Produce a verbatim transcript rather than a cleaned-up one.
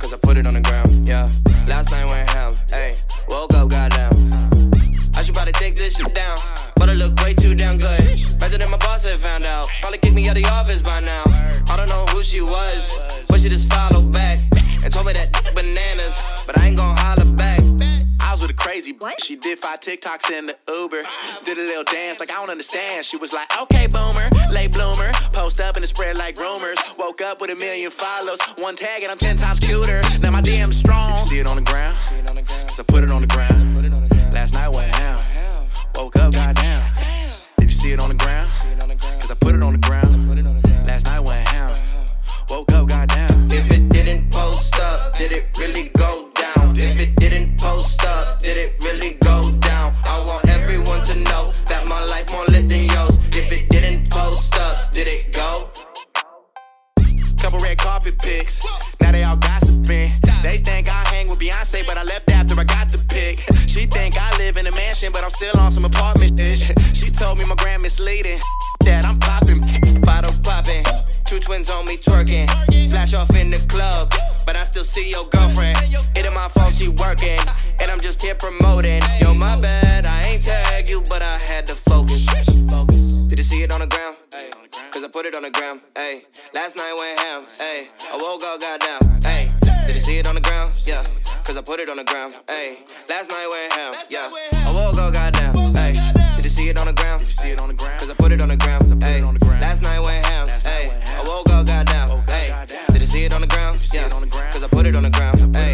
cause I put it on the ground, yeah. Last night went ham, ayy. Woke up, goddamn. I should probably take this shit down, but I look way too damn good. Better than my boss had found out. Probably kicked me out of the office by now. I don't know who she was, but she just followed back and told me that bananas, but I ain't gon' holler back. I was with a crazy what? She did five TikToks in the Uber. Did a little dance like I don't understand. She was like, okay, boomer, late bloomer. Post up and it spread like rumors. Woke up with a million follows. One tag and I'm ten times cuter. Now my D M's strong. Did you see it on the ground? So I put it on the ground. Last night went ham. Woke up, goddamn. Did you see it on the ground? Cause I put it on the ground. Last night went ham. Woke up, goddamn. If it didn't post up, did it really go down? If it didn't post up, did it really go down? I want everyone to know that my life more lit than yours. If it didn't post up, did it go? Couple red carpet pics, now they all gossiping. They think I hang with Beyonce, but I left after I got the pic. She think I live in a mansion, but I'm still on some apartment-ish. She told me my gram misleading, that I'm popping. Bottle popping, two twins on me twerking. Flash off in the club, but I still see your girlfriend. It in my phone, she working, and I'm just here promoting. Yo, my bad, I ain't tag you, but I had to focus. Did you see it on the ground? Cause I put it on the ground, ayy. Last night went ham, ayy. I woke up, goddamn, ayy. Did you see it on the ground? Yeah, cause I put it on the ground, ayy. Last night went ham, yeah. I woke up, goddamn, ayy. Did you see it on the ground? Cause I put it on the ground, ayy. Last night went ham, ayy. I woke up, goddamn, ayy. Did you see it on the ground? Yeah, cause I put it on the ground, ayy.